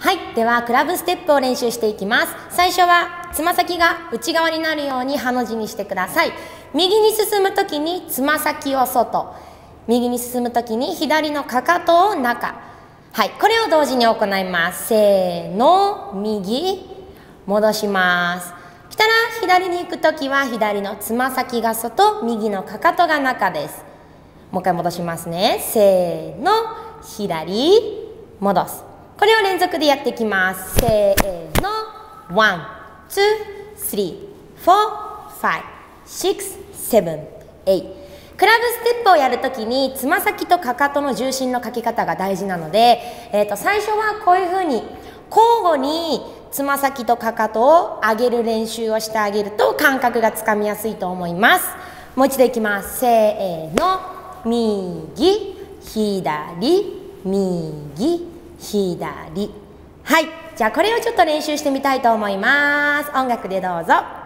はい、ではクラブステップを練習していきます。最初はつま先が内側になるようにハの字にしてください。右に進むときにつま先を外、右に進むときに左のかかとを中。はい、これを同時に行います。せーの、右、戻します。来たら左に行くときは左のつま先が外、右のかかとが中です。もう一回戻しますね。せーの、左、戻す。これを連続でやっていきます。せーの、1、2、3、4、5、6、7、8。クラブステップをやるときにつま先とかかとの重心のかけ方が大事なので、最初はこういうふうに交互につま先とかかとを上げる練習をしてあげると感覚がつかみやすいと思います。もう一度いきます。せーの、右、左、右、左。はい、じゃあこれをちょっと練習してみたいと思います。音楽でどうぞ。